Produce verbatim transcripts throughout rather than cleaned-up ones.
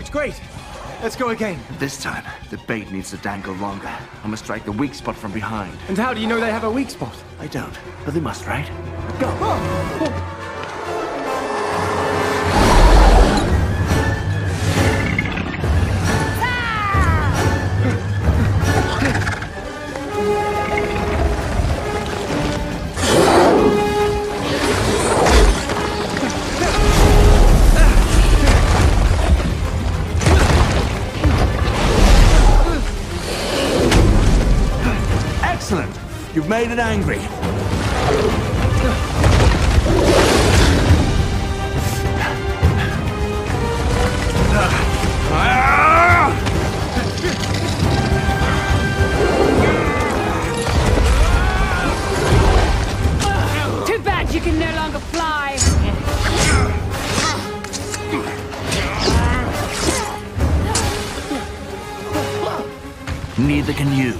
worked great. Let's go again. This time, the bait needs to dangle longer. I must strike the weak spot from behind. And how do you know they have a weak spot? I don't, but they must, right? Go! Oh. Oh. Excellent! You've made it angry. Too bad you can no longer fly. Neither can you.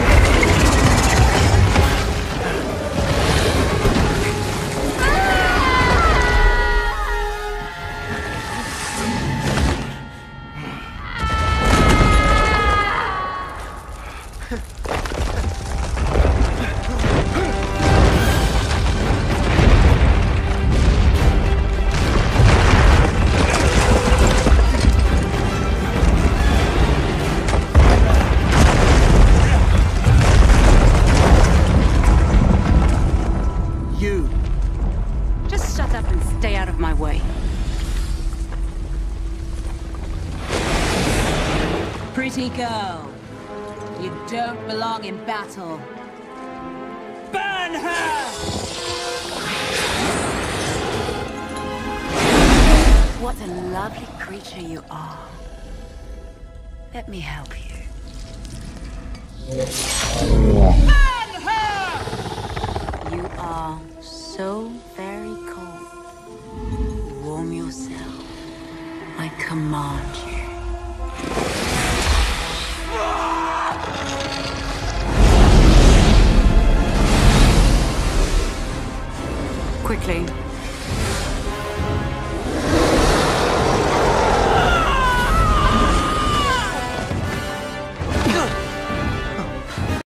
You. Just shut up and stay out of my way. Pretty girl, you don't belong in battle. Burn her! What a lovely creature you are. Let me help you. Burn her! You are so very cold. Warm yourself. I command you. Quickly.